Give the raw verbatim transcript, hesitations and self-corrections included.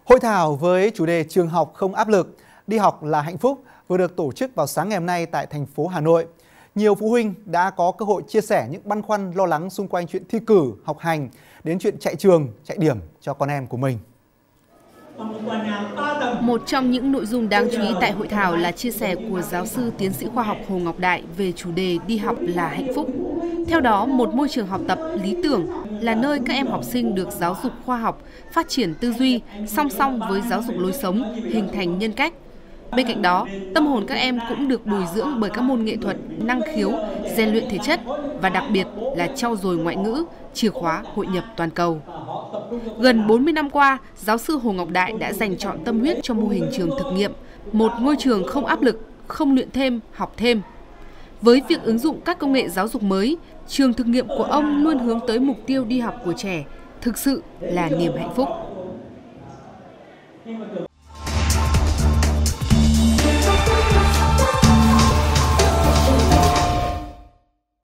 Hội thảo với chủ đề trường học không áp lực, đi học là hạnh phúc vừa được tổ chức vào sáng ngày hôm nay tại thành phố Hà Nội. Nhiều phụ huynh đã có cơ hội chia sẻ những băn khoăn lo lắng xung quanh chuyện thi cử, học hành, đến chuyện chạy trường, chạy điểm cho con em của mình. Một trong những nội dung đáng chú ý tại hội thảo là chia sẻ của giáo sư tiến sĩ khoa học Hồ Ngọc Đại về chủ đề đi học là hạnh phúc. Theo đó, một môi trường học tập lý tưởng là nơi các em học sinh được giáo dục khoa học, phát triển tư duy, song song với giáo dục lối sống, hình thành nhân cách. Bên cạnh đó, tâm hồn các em cũng được bồi dưỡng bởi các môn nghệ thuật, năng khiếu, rèn luyện thể chất và đặc biệt là trau dồi ngoại ngữ, chìa khóa hội nhập toàn cầu. Gần bốn mươi năm qua, giáo sư Hồ Ngọc Đại đã dành trọn tâm huyết cho mô hình trường thực nghiệm, một ngôi trường không áp lực, không luyện thêm, học thêm. Với việc ứng dụng các công nghệ giáo dục mới, trường thực nghiệm của ông luôn hướng tới mục tiêu đi học của trẻ, thực sự là niềm hạnh phúc.